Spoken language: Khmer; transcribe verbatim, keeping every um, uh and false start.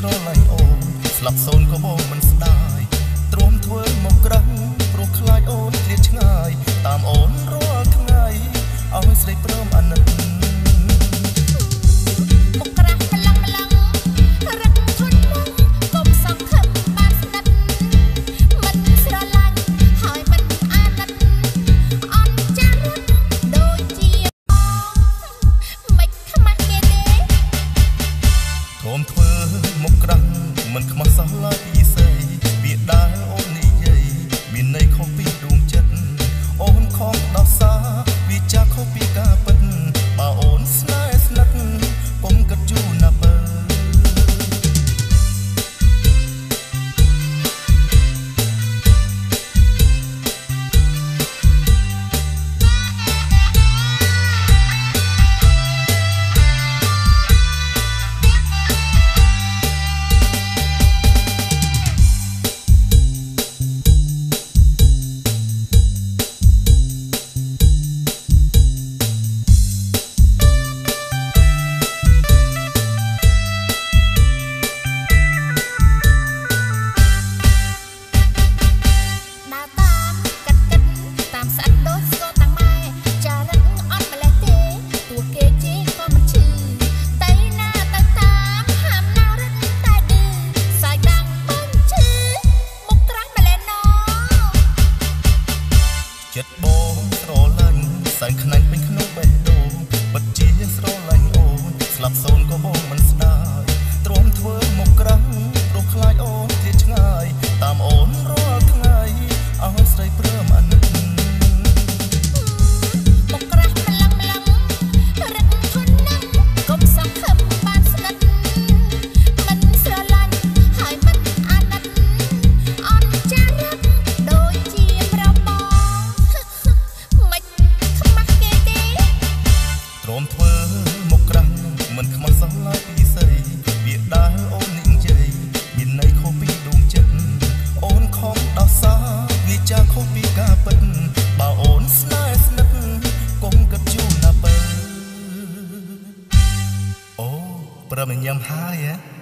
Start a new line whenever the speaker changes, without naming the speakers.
ស្រឡាញ់អូនស្លាប់សូនក៏បងមិនស្ដាយទ្រាំធ្វើមកក្រាំងព្រោះខ្លាចអូនឃ្លាតឆ្ងាយតាមអូនរាល់ថ្ងៃឲ្យស្រីព្រមអាណិតធ្វើមកក្រាំងមិនខ្មាស់សោះឡើយពីស្រីវាដែលអូននិយាយមានន័យខុសពីដួងចិត្តអូនខំដោះសារវាចាស់ខុសពីការពិតបើអូនស្នេហ៍ស្និទ្ធពុំគិតយូរណាស់បើចិត្តបងស្រឡាញ់សែនខ្នាញ់ពេញក្នុងបេះដូងពិតជាស្រឡាញ់អូនស្លាប់សូនក៏បងមិនស្ដាយទ្រាំធ្វើមកក្រាំងព្រោះខ្លាចអូនឃ្លាតឆ្ងាយតាមអូនរាល់ថ្ងៃឲ្យស្រីព្រមអាណិតមកក្រាស់ម្លឹងម្លឹងរឹកធន់ណាស់កុំសង្ឃឹមបានស្និទ្ធមិនស្រឡាញ់ហើយមិនអាណិតអន់ចារឹកដូចជាប្របងទ្រាំធ្វើមកក្រាំងមិនខ្មាស់សោះឡើយពីស្រីវាដែលអូននិយាយមានន័យខុសពីដួងចិត្តអូនខំដោះសារវាចាស់ខុសពីការពិតបើអូនស្នេហ៍ស្និទ្ធកុំគិតយូរណាស់បើអូព្រមញ៉ាំហើយហ៎